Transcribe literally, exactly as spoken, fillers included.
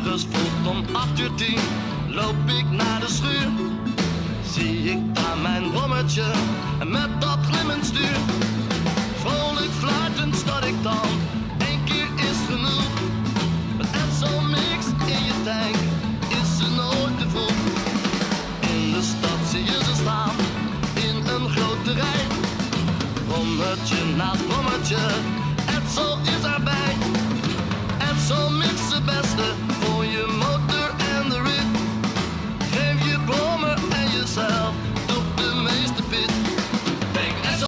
morgens vroeg om acht uur tien loop ik naar de schuur. Zie ik daar mijn rommetje met dat glimmend stuur. Vrolijk fluitend start ik dan, één keer is genoeg. Met Edsel mix in je tank is ze nooit te vroeg. In de stad zie je ze staan, in een grote rij. Rommetje naast rommetje, Edsel is erbij. Edsel mix de beste.